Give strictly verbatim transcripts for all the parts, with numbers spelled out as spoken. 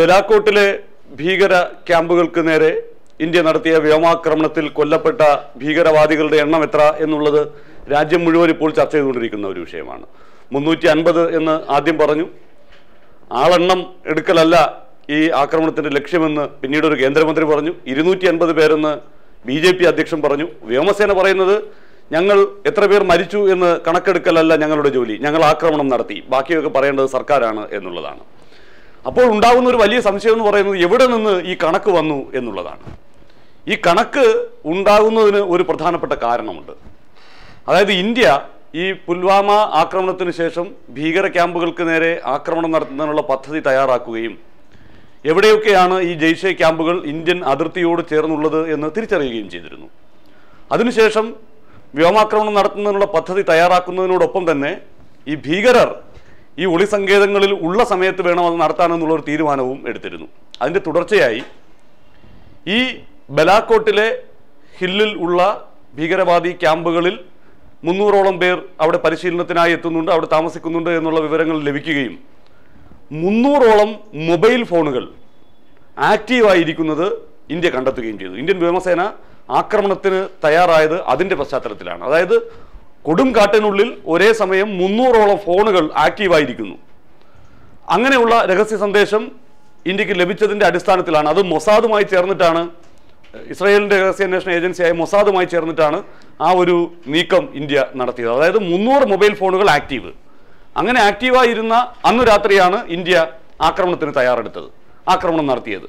ബലാക്കോട്ടിലെ ഭീകര ക്യാമ്പുകൾക്ക് നേരെ ഇന്ത്യ നടത്തിയ വ്യോമാക്രമണത്തിൽ കൊല്ലപ്പെട്ട ഭീകരവാദികളുടെ എണ്ണം എത്ര എന്നുള്ളത് രാജ്യം മുഴുവൻ ഇപ്പോൾ ചർച്ച ചെയ്തുകൊണ്ടിരിക്കുന്ന ഒരു വിഷയമാണ്. മുന്നൂറ്റി അൻപത് എന്ന് ആദ്യം പറഞ്ഞു. ആളെണ്ണം എടുക്കലല്ല ഈ ആക്രമണത്തിന്റെ ലക്ഷ്യമെന്ന് പിന്നീട് ഒരു കേന്ദ്രമന്ത്രി പറഞ്ഞു. ഇരുന്നൂറ്റി അൻപത് പേരെന്ന് ബി ജെ പി അധ്യക്ഷൻ പറഞ്ഞു. വ്യോമസേന പറയുന്നത് ഞങ്ങൾ എത്ര പേർ മരിച്ചു എന്ന് കണക്കെടുക്കലല്ല ഞങ്ങളുടെ ജോലി, ഞങ്ങൾ ആക്രമണം നടത്തി, ബാക്കിയൊക്കെ പറയേണ്ടത് സർക്കാരാണ് എന്നുള്ളതാണ്. അപ്പോൾ ഉണ്ടാകുന്ന ഒരു വലിയ സംശയം എന്ന് പറയുന്നത് എവിടെ നിന്ന് ഈ കണക്ക് വന്നു എന്നുള്ളതാണ്. ഈ കണക്ക് ഉണ്ടാകുന്നതിന് ഒരു പ്രധാനപ്പെട്ട കാരണമുണ്ട്. അതായത് ഇന്ത്യ ഈ പുൽവാമ ആക്രമണത്തിന് ശേഷം ഭീകര ക്യാമ്പുകൾക്ക് നേരെ ആക്രമണം നടത്തുന്നതിനുള്ള പദ്ധതി തയ്യാറാക്കുകയും എവിടെയൊക്കെയാണ് ഈ ജെയ്ഷെ ക്യാമ്പുകൾ ഇന്ത്യൻ അതിർത്തിയോട് ചേർന്നുള്ളത് എന്ന് തിരിച്ചറിയുകയും ചെയ്തിരുന്നു. അതിനുശേഷം വ്യോമാക്രമണം നടത്തുന്നതിനുള്ള പദ്ധതി തയ്യാറാക്കുന്നതിനോടൊപ്പം തന്നെ ഈ ഭീകരർ ഈ ഒളിസങ്കേതങ്ങളിൽ ഉള്ള സമയത്ത് വേണം അത് നടത്താനെന്നുള്ളൊരു തീരുമാനവും എടുത്തിരുന്നു. അതിൻ്റെ തുടർച്ചയായി ഈ ബലാക്കോട്ടിലെ ഹില്ലിൽ ഉള്ള ഭീകരവാദി ക്യാമ്പുകളിൽ മുന്നൂറോളം പേർ അവിടെ പരിശീലനത്തിനായി എത്തുന്നുണ്ട്, അവിടെ താമസിക്കുന്നുണ്ട് എന്നുള്ള വിവരങ്ങൾ ലഭിക്കുകയും മുന്നൂറോളം മൊബൈൽ ഫോണുകൾ ആക്റ്റീവായിരിക്കുന്നത് ഇന്ത്യ കണ്ടെത്തുകയും ചെയ്തു. ഇന്ത്യൻ വ്യോമസേന ആക്രമണത്തിന് തയ്യാറായത് അതിൻ്റെ പശ്ചാത്തലത്തിലാണ്. അതായത് കൊടും കാട്ടിനുള്ളിൽ ഒരേ സമയം മുന്നൂറോളം ഫോണുകൾ ആക്റ്റീവായിരിക്കുന്നു. അങ്ങനെയുള്ള രഹസ്യ സന്ദേശം ഇന്ത്യക്ക് ലഭിച്ചതിൻ്റെ അടിസ്ഥാനത്തിലാണ്, അത് മൊസാദുമായി ചേർന്നിട്ടാണ്, ഇസ്രായേലിൻ്റെ രഹസ്യാന്വേഷണ ഏജൻസിയായ മൊസാദുമായി ചേർന്നിട്ടാണ് ആ ഒരു നീക്കം ഇന്ത്യ നടത്തിയത്. അതായത് മുന്നൂറ് മൊബൈൽ ഫോണുകൾ ആക്റ്റീവ്. അങ്ങനെ ആക്റ്റീവായിരുന്ന അന്ന് രാത്രിയാണ് ഇന്ത്യ ആക്രമണത്തിന് തയ്യാറെടുത്തത്, ആക്രമണം നടത്തിയത്.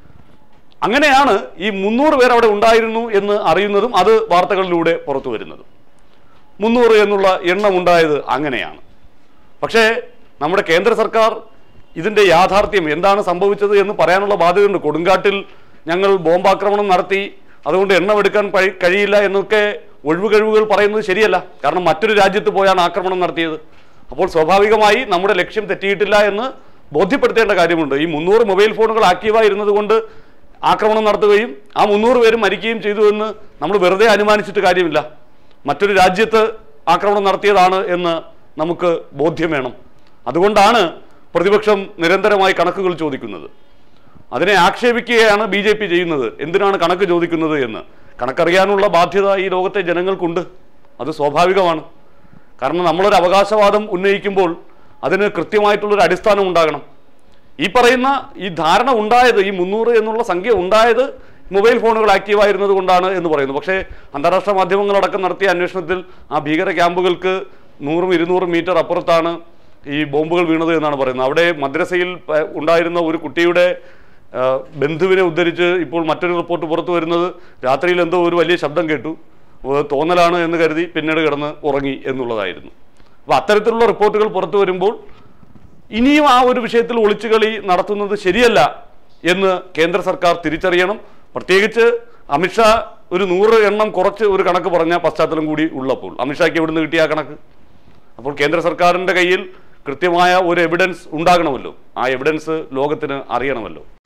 അങ്ങനെയാണ് ഈ മുന്നൂറ് പേർ അവിടെ ഉണ്ടായിരുന്നു എന്ന് അറിയുന്നതും അത് വാർത്തകളിലൂടെ പുറത്തു വരുന്നതും. മുന്നൂറ് എന്നുള്ള എണ്ണം ഉണ്ടായത് അങ്ങനെയാണ്. പക്ഷേ നമ്മുടെ കേന്ദ്ര സർക്കാർ ഇതിൻ്റെ യാഥാർത്ഥ്യം എന്താണ് സംഭവിച്ചത് എന്ന് പറയാനുള്ള ബാധ്യതയുണ്ട്. കൊടുങ്കാട്ടിൽ ഞങ്ങൾ ബോംബാക്രമണം നടത്തി, അതുകൊണ്ട് എണ്ണമെടുക്കാൻ കഴിയില്ല എന്നൊക്കെ ഒഴിവ് കഴിവുകൾ പറയുന്നത് ശരിയല്ല. കാരണം മറ്റൊരു രാജ്യത്ത് പോയാണ് ആക്രമണം നടത്തിയത്. അപ്പോൾ സ്വാഭാവികമായി നമ്മുടെ ലക്ഷ്യം തെറ്റിയിട്ടില്ല എന്ന് ബോധ്യപ്പെടുത്തേണ്ട കാര്യമുണ്ട്. ഈ മുന്നൂറ് മൊബൈൽ ഫോണുകൾ ആക്റ്റീവായിരുന്നത് കൊണ്ട് ആക്രമണം നടത്തുകയും ആ മുന്നൂറ് പേരും മരിക്കുകയും ചെയ്തു എന്ന് നമ്മൾ വെറുതെ അനുമാനിച്ചിട്ട് കാര്യമില്ല. മറ്റൊരു രാജ്യത്ത് ആക്രമണം നടത്തിയതാണ് എന്ന് നമുക്ക് ബോധ്യം വേണം. അതുകൊണ്ടാണ് പ്രതിപക്ഷം നിരന്തരമായി കണക്കുകൾ ചോദിക്കുന്നത്. അതിനെ ആക്ഷേപിക്കുകയാണ് ബി ജെ പി ചെയ്യുന്നത്. എന്തിനാണ് കണക്ക് ചോദിക്കുന്നത് എന്ന്. കണക്കറിയാനുള്ള ബാധ്യത ഈ ലോകത്തെ ജനങ്ങൾക്കുണ്ട്. അത് സ്വാഭാവികമാണ്. കാരണം നമ്മളൊരു അവകാശവാദം ഉന്നയിക്കുമ്പോൾ അതിന് കൃത്യമായിട്ടുള്ളൊരു അടിസ്ഥാനം ഉണ്ടാകണം. ഈ പറയുന്ന ഈ ധാരണ ഉണ്ടായത്, ഈ മുന്നൂറ് എന്നുള്ള സംഖ്യ ഉണ്ടായത് മൊബൈൽ ഫോണുകൾ ആക്റ്റീവായിരുന്നത് കൊണ്ടാണ് എന്ന് പറയുന്നു. പക്ഷേ അന്താരാഷ്ട്ര മാധ്യമങ്ങളടക്കം നടത്തിയ അന്വേഷണത്തിൽ ആ ഭീകര ക്യാമ്പുകൾക്ക് നൂറും ഇരുന്നൂറും മീറ്റർ അപ്പുറത്താണ് ഈ ബോംബുകൾ വീണത് എന്നാണ് പറയുന്നത്. അവിടെ മദ്രസയിൽ ഉണ്ടായിരുന്ന ഒരു കുട്ടിയുടെ ബന്ധുവിനെ ഉദ്ധരിച്ച് ഇപ്പോൾ മറ്റൊരു റിപ്പോർട്ട് പുറത്തു വരുന്നത് രാത്രിയിൽ എന്തോ ഒരു വലിയ ശബ്ദം കേട്ടു, തോന്നലാണ് എന്ന് കരുതി പിന്നീട് കിടന്ന് ഉറങ്ങി എന്നുള്ളതായിരുന്നു. അപ്പോൾ അത്തരത്തിലുള്ള റിപ്പോർട്ടുകൾ പുറത്തു വരുമ്പോൾ ഇനിയും ആ ഒരു വിഷയത്തിൽ ഒളിച്ചുകളി നടത്തുന്നത് ശരിയല്ല എന്ന് കേന്ദ്ര സർക്കാർ തിരിച്ചറിയണം. പ്രത്യേകിച്ച് അമിത്ഷാ ഒരു നൂറ് എണ്ണം കുറച്ച് ഒരു കണക്ക് പറഞ്ഞ പശ്ചാത്തലം കൂടി ഉള്ളപ്പോൾ അമിത്ഷായ്ക്ക് എവിടെ നിന്ന് കിട്ടിയ ആ കണക്ക്? അപ്പോൾ കേന്ദ്ര സർക്കാരിൻ്റെ കയ്യിൽ കൃത്യമായ ഒരു എവിഡൻസ് ഉണ്ടാകണമല്ലോ. ആ എവിഡൻസ് ലോകത്തിന് അറിയണമല്ലോ.